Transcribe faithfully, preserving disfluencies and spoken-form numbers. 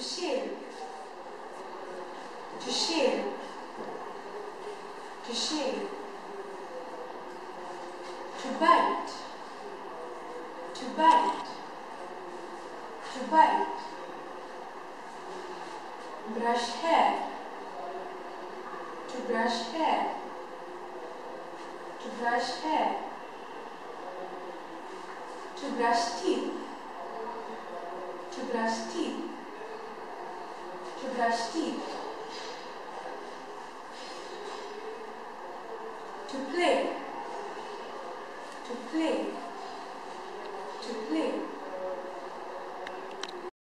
shave, to shave, to shave, to bite, to bite, to bite, brush hair, to brush hair, to brush hair, to brush teeth, to brush teeth, to brush teeth, to play, to play,